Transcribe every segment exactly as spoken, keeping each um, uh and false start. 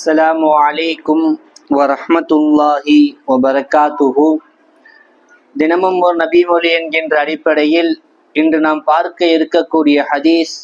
அஸ்ஸலாமு அலைக்கும் வரஹ்மத்துல்லாஹி வபரகாத்துஹு. தினமும் ஒரு நபி மொழி என்கின்ற அடிப்படையில் இன்று நாம் பார்க்க இருக்கக்கூடிய ஹதீஸ்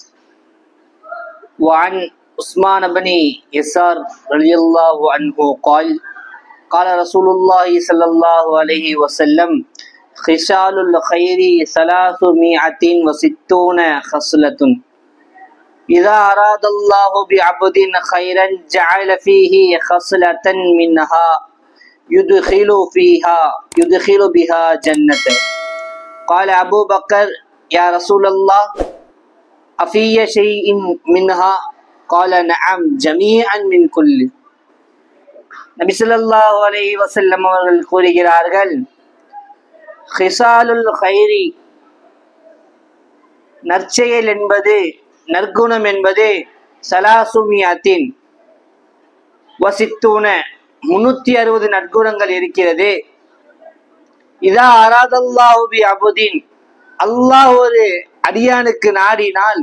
வஅன் உஸ்மான் இப்னு யஸார் ரலியல்லாஹு அன்ஹு قال قال رسول الله صلى الله عليه وسلم خصال الخير ثلاثمائة وستون خصلة إذا أراد الله بعبد خيرا جعل فيه خصلة منها يدخل فيها يدخل بها جنة. قال أبو بكر يا رسول الله أفي شيء منها؟ قال نعم جميعا من كل. நபி ஸல்லல்லாஹு அலைஹி வஸல்லம் அவர்கள் கூறுகிறார்கள், ஹிசாலுல் கைரி, நற்செயல் என்பது, நற்குணம் என்பது சலாசுமியாத்தின் வசித்தூன முன்னூத்தி அறுபது நற்குணங்கள் இருக்கிறது. இதா அராதல்லாஹு பி அபுதீன், அல்லாஹ் ஒரு அடியானுக்கு நாடினால்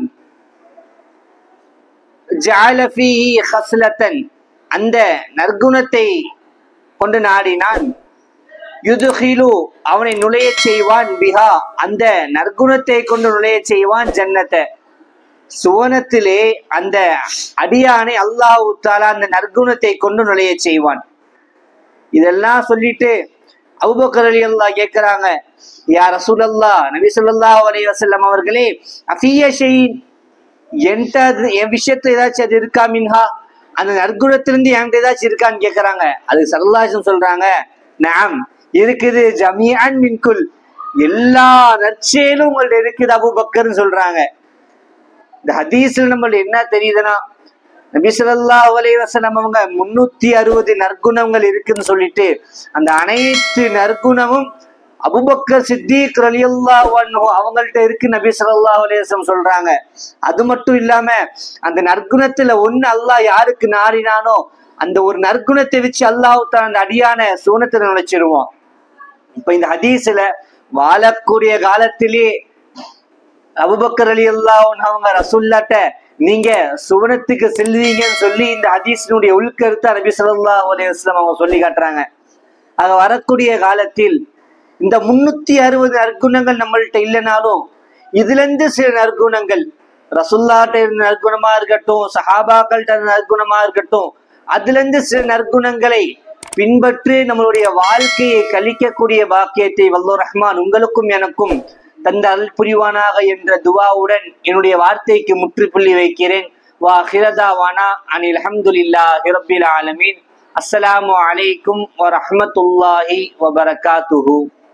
ஜஅல ஃபீஹி ஹஸ்லத்தன், அந்த நற்குணத்தை கொண்டு நாடினான், யுதுகிலு அவனை நுழைய செய்வான், பிஹா அந்த நற்குணத்தை கொண்டு நுழைய செய்வான், ஜன்னத்தை சுவனத்திலே அந்த அடியானை அல்லாஹ் தஆலா அந்த நற்குணத்தை கொண்டு நுழைய செய்வான். இதெல்லாம் சொல்லிட்டு அபூபக்கர் ரலியல்லாஹு கேட்கிறாங்க, யா ரசூலல்லாஹ், நபி ஸல்லல்லாஹு அலைஹி வஸல்லம் அவர்களே, அஃபிய ஷைஇன், என்கிட்ட என் விஷயத்துல ஏதாச்சும் அது இருக்கா, மின்ஹா அந்த நற்குணத்திலிருந்து என்கிட்ட ஏதாச்சும் இருக்கான்னு கேட்கறாங்க. அது ஸல்லல்லாஹு அலைஹி வஸல்லம் சொல்றாங்க, நஅம் இருக்குது, ஜமீஅன் மின்குல், எல்லா நற்செயலும் உங்கள்ட்ட இருக்குது அபூபக்கர்னு சொல்றாங்க. இந்த ஹதீஸ்ல நம்மளுக்கு என்ன தெரியுதுன்னா, நபி ஸல்லல்லாஹு அலைஹி வஸல்லம் அவங்க முன்னூத்தி அறுபது நற்குணங்கள் இருக்குன்னு சொல்லிட்டு அந்த அனைத்து நற்குணமும் அபூபக்கர் சித்திக் ரலியல்லாஹு அன்ஹு அவங்கள்ட்ட இருக்கு நபி ஸல்லல்லாஹு அலைஹி வஸல்லம் சொல்றாங்க. அது மட்டும் இல்லாம அந்த நற்குணத்துல ஒண்ணு அல்லாஹ் யாருக்கு நாடினானோ அந்த ஒரு நற்குணத்தை வச்சு அல்லாஹ் தஆலா அந்த அடியான சுவனத்துல நுழைச்சிருவான். இப்ப இந்த ஹதீஸ்ல வாழக்கூடிய காலத்திலே அபூபக்கர் ரலியல்லாஹு அன்ஹு அவங்க ரசூலுல்லாஹ்ட்ட நீங்க சுவனத்துக்கு செல்வீங்கன்னு சொல்லி இந்த ஹதீஸினுடைய உள்கருத்தை நபி ஸல்லல்லாஹு அலைஹி வஸல்லம் அவங்க சொல்லி காட்டுறாங்க. ஆக வரக்கூடிய காலத்தில் இந்த முன்னூத்தி அறுபது நற்குணங்கள் நம்மள்ட்ட இல்லைனாலும் இதுல இருந்து சில நற்குணங்கள், ரசூலுல்லாஹ்ட்ட இருந்த நற்குணமா இருக்கட்டும், சஹாபாக்கள்ட்ட நற்குணமா இருக்கட்டும், அதுல இருந்து சில நற்குணங்களை பின்பற்றி நம்மளுடைய வாழ்க்கையை கழிக்கக்கூடிய பாக்கியத்தை வல்லோர் ரஹ்மான் உங்களுக்கும் எனக்கும் தந்த அருள் புரிவானாக என்ற துவாவுடன் என்னுடைய வார்த்தைக்கு முற்றுப்புள்ளி வைக்கிறேன். வா ஹிரதாவானா அனில் அல்ஹம்துலில்லாஹி ரப்பில் ஆலமீன். அஸ்ஸலாமு அலைக்கும் வரஹ்மத்துல்லாஹி வபரகாத்துஹு.